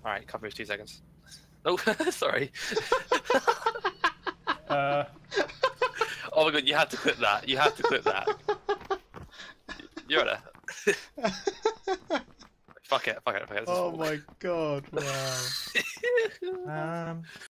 Alright, cover is 2 seconds. Oh, sorry. Oh my god, you have to clip that. You have to clip that. You're right there. Fuck it. Oh my god! Wow.